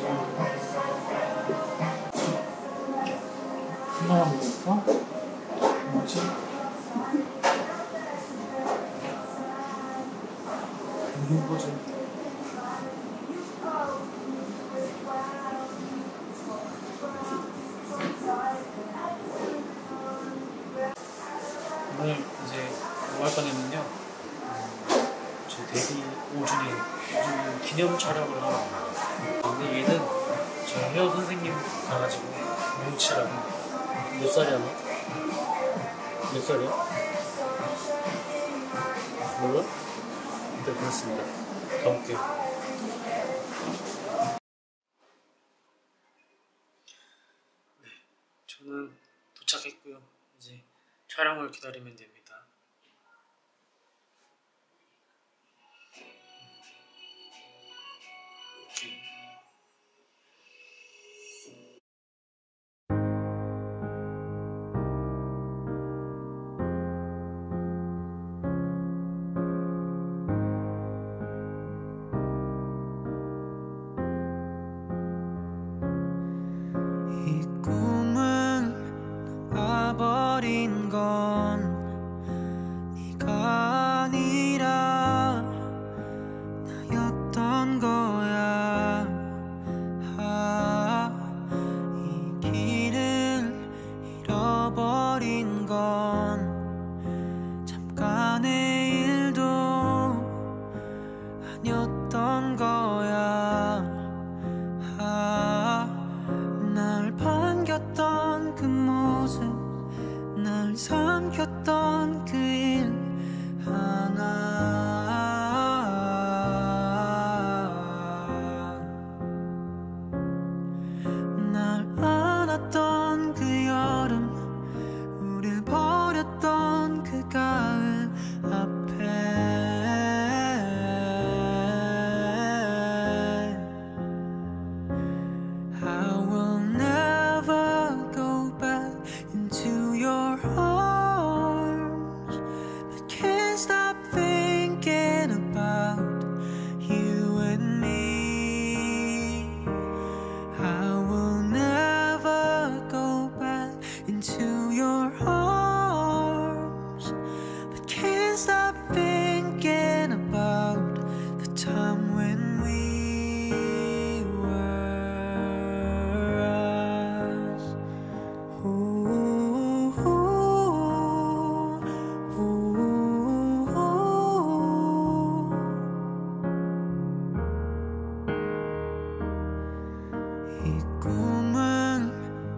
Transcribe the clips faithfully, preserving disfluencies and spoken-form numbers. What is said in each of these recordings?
얼마나 먹었어? 뭐지? 무슨 거지? 오늘 이제 뭐 할 거냐면요, 제 데뷔 오 주년, 오 주년 기념 촬영을 하러 갑니다. 근데 얘는 저 헤어 선생님 가가지고 뭉치라고. 몇 살이야 너? 몇 살이야? 몰라? 네, 그렇습니다. 가볼게요. 네, 저는 도착했고요. 이제 촬영을 기다리면 됩니다. 버린 건 네가 아니라 나였던 거야. 아, 이 길을 잃어버린 건 잠깐의 일도 아니었던 거야. 아, 날 반겼던 그 모습, 날 삼켰던 그 일 하나, 날 안았던 그 여름, 우릴 버렸던 그 가을 앞에 I will never go back into your arms, but can't stop thinking about you and me. I will never go back into your arms, but can't stop thinking about the time when we were us. Ooh, ooh, ooh, ooh. 이 꿈을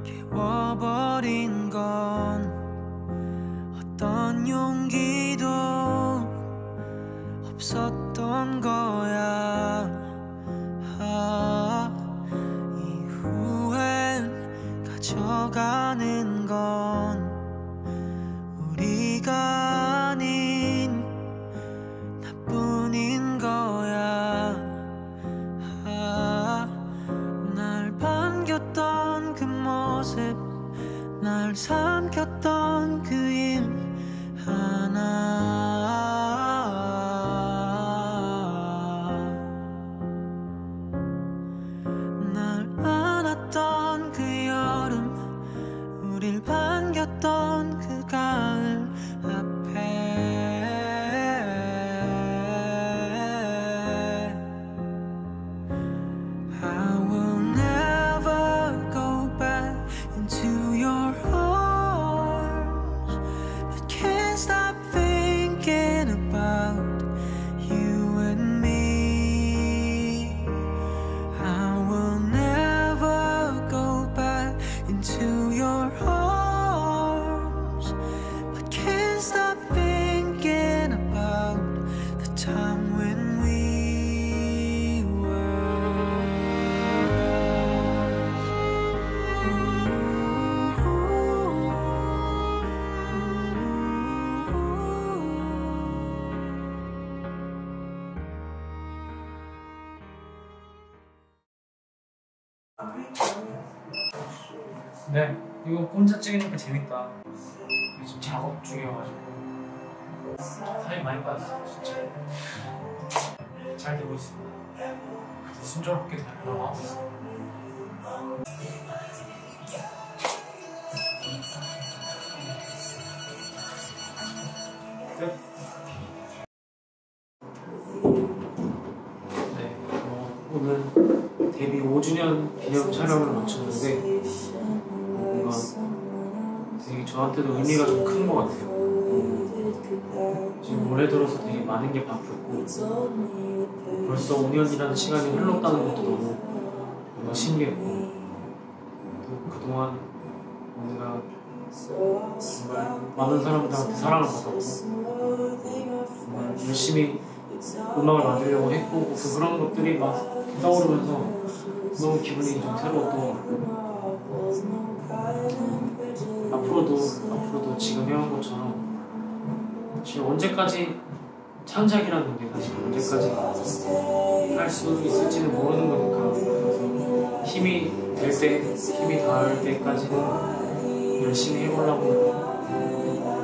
깨워버린 건 어떤 용기도 없었던 거야. 아, 이후엔 가져가는 건 우리가 아닌 나뿐인 거야. 아, 날 반겼던 그 모습, 날 삼켰던 그 일 하나, 날 안았던 그 여름, 우릴 반겼던 그 가을 앞에 I will never go back into your arms, but can't stop thinking about you and me. I will never go back into your arms, but can't stop thinking about the time when we were 네, 이거 혼자 찍으니까 재밌다. 지금 작업 중이어가지고 살이 많이 빠졌어, 진짜. 잘 되고 있습니다. 순조롭게 되려고 하고 있어. 끝. 네, 어, 오늘 데뷔 오 주년 기념 촬영을 마쳤는데 뭔가 되게 저한테도 의미가 좀 큰 것 같아요. 지금 올해 들어서 되게 많은 게 바뀌었고 벌써 오 년이라는 시간이 흘렀다는 것도 너무 뭔가 신기했고 또 그동안 뭔가 정말 많은 사람들한테 사랑을 받았고 정말 열심히 음악을 만들려고 했고 또 그런 것들이 막 떠오르면서 너무 기분이 좀 새로웠고 앞으로도 앞으로도 지금 해온 것처럼 지금 언제까지 창작이라는 게 사실 언제까지 할 수 있을지는 모르는 거니까 그래서 힘이 될 때, 힘이 닿을 때까지는 열심히 해보려고